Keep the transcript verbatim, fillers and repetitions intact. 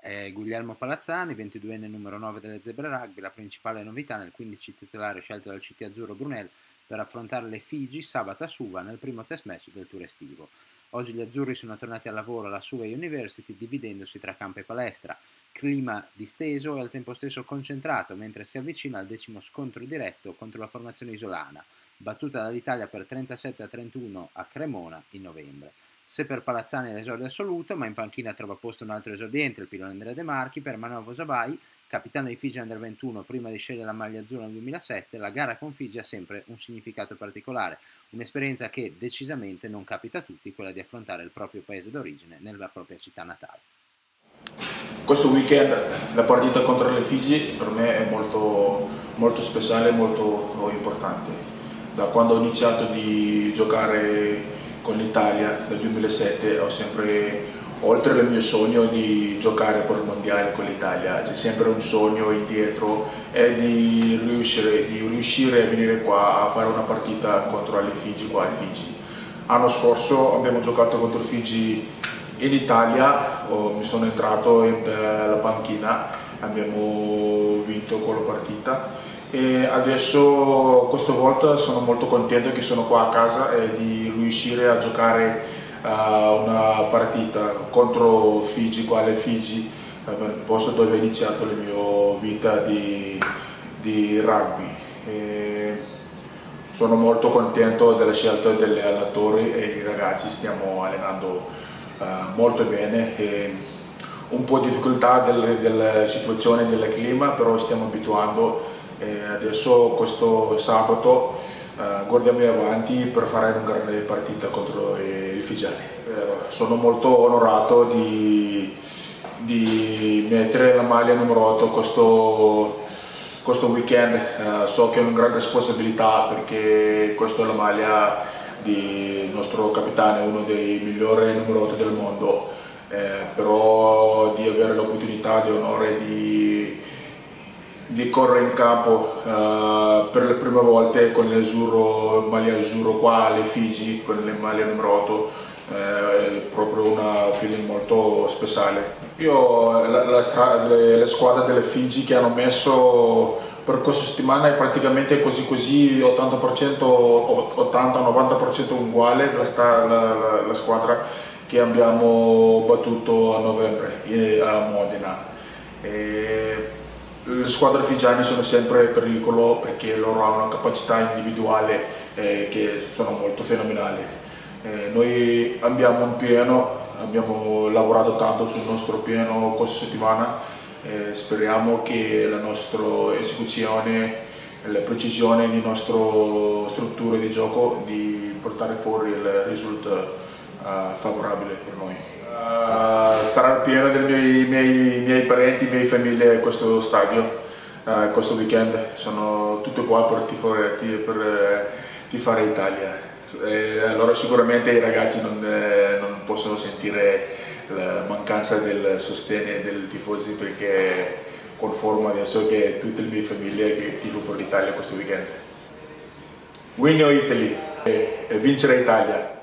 È Guglielmo Palazzani, ventiduenne numero nove delle Zebre Rugby, la principale novità nel quindici titolare scelto dal C T Azzurro Brunel per affrontare le Figi sabato a Suva nel primo test match del tour estivo. Oggi gli azzurri sono tornati al lavoro alla Suva University dividendosi tra campo e palestra, clima disteso e al tempo stesso concentrato mentre si avvicina al decimo scontro diretto contro la formazione isolana, battuta dall'Italia per trentasette a trentuno a Cremona in novembre. Se per Palazzani è l'esordio assoluto, ma in panchina trova posto un altro esordiente, il pilone Andrea De Marchi, per Manovo Zabai, capitano di Figi Under ventuno prima di scegliere la maglia azzurra nel duemilasette, la gara con Figi ha sempre un significato particolare, un'esperienza che decisamente non capita a tutti, quella di affrontare il proprio paese d'origine nella propria città natale. Questo weekend la partita contro le Figi per me è molto, molto speciale e molto importante. Da quando ho iniziato di giocare con l'Italia nel duemilasette ho sempre, oltre al mio sogno di giocare per il mondiale con l'Italia, c'è sempre un sogno indietro e di riuscire, di riuscire a venire qua a fare una partita contro le Figi qua ai Figi. L'anno scorso abbiamo giocato contro il Figi in Italia, oh, mi sono entrato nella panchina, abbiamo vinto quella partita e adesso questa volta sono molto contento che sono qua a casa e di riuscire a giocare uh, una partita contro Figi, qua alle Figi, uh, il posto dove ho iniziato la mia vita di, di rugby. E sono molto contento della scelta degli allenatori e i ragazzi, stiamo allenando uh, molto bene. E un po' di difficoltà delle, delle situazioni del clima, però stiamo abituando. E adesso questo sabato uh, guardiamo avanti per fare una grande partita contro i Figiani. Eh, sono molto onorato di, di mettere la maglia numero otto questo, questo weekend. Uh, so che è una grande responsabilità perché questa è la maglia del nostro capitano, uno dei migliori numero otto del mondo, eh, però di avere l'opportunità di onore di di correre in campo uh, per le prime volte con l'azzurro, maglia azzurro qua alle Figi, con le maglie numero otto, eh, è proprio una feeling molto speciale. Io la, la, le, le squadre delle Figi che hanno messo per questa settimana è praticamente così così ottanta per cento, ottanta novanta per cento uguale la, la, la, la squadra che abbiamo battuto a novembre a Modena. E le squadre figiane sono sempre in pericolo perché loro hanno una capacità individuale eh, che sono molto fenomenali. Eh, noi abbiamo un piano, abbiamo lavorato tanto sul nostro piano questa settimana, eh, speriamo che la nostra esecuzione, la precisione di nostre strutture di gioco di portare fuori il risultato uh, favorabile per noi. Uh, sarà pieno dei miei, miei, miei parenti, miei famiglie questo stadio, uh, questo weekend. Sono tutti qua per tifare, per tifare Italia. E allora sicuramente i ragazzi non, eh, non possono sentire la mancanza del sostegno dei tifosi perché conformo adesso che tutte le mie famiglie che tifo per l'Italia questo weekend. Win Italy e vincere Italia!